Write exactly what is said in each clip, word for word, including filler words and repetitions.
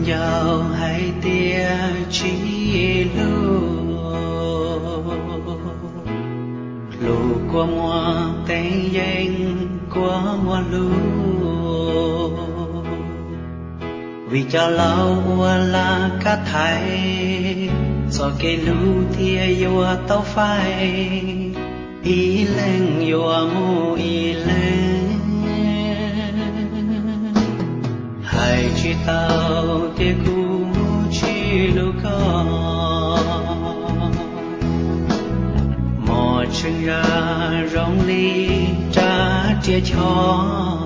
giàu hay tia chỉ lu lù qua mùa tên danh qua mùa lu vì cho lâu qua là cá thái cho cái lu thia vô tao phai ý lên vô mù ý lên hai chỉ tao tia cũ chỉ lu có mò chân ra rong ly trả tia cho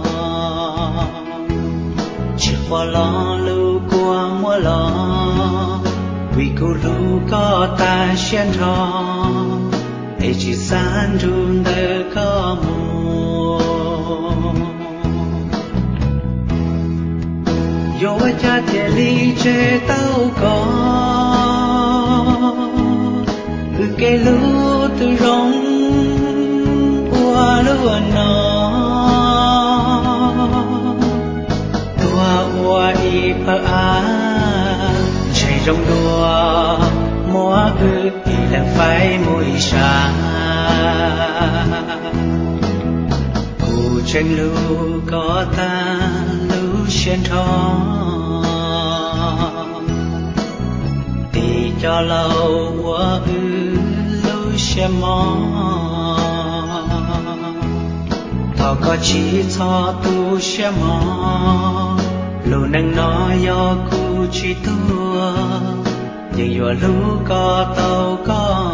chỉ qua lo lu qua mua lo vì cô lu có ta xuyên thọ để chỉ san run đỡ có mùa yo cha tia ly chế tao có cứ cái lu từ rong qua lu nó hoa y phơ á chạy rong đua múa ư thì là phải mùi xa cụ tranh lưu có ta lưu xuyên thọ thì cho lâu hoa ư lưu xuyên mò thọ có chỉ cho tu xuyên mò lù nâng nó do cu chỉ tua nhưng vừa lũ có tàu có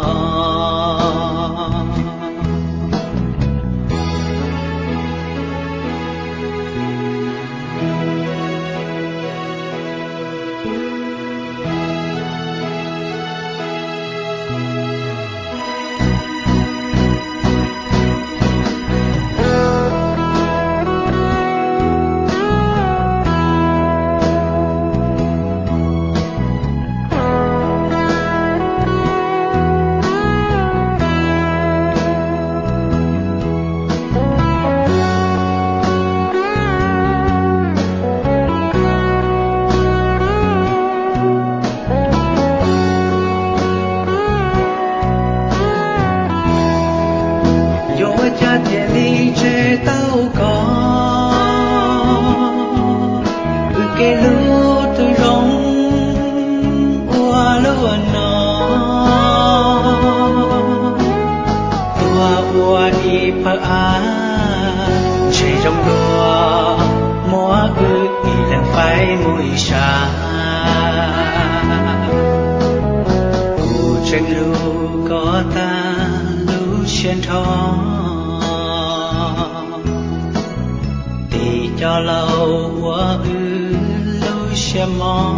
cha tia ly chế tao có ư cái lu từ rong qua lu nó tua qua đi phơ á chạy rong đua múa ư thì là phải mùi xa cụ tranh lu có ta lu xuyên thọ cho lâu quá ư lâu xem mò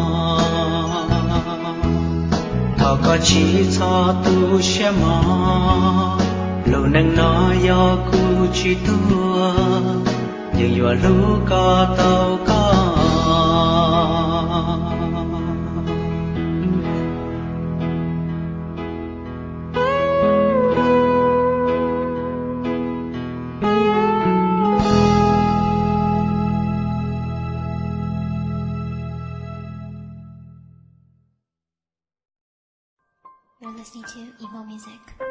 thọ có chỉ cho tu xem mò lâu nâng nó do cu chỉ tua nhưng vừa lũ có tàu có You're listening to emo music.